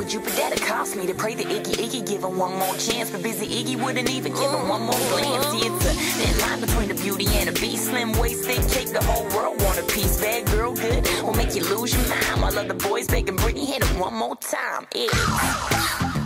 Jupiter that cost me to pray that Iggy give him one more chance, but busy Iggy wouldn't even give him one more glance. See, it's a thin line between a beauty and a beast. Slim waist, thick cake, the whole world want a piece. Bad girl, good, will make you lose your mind. While other boys begging Britney, hit him one more time. Yeah.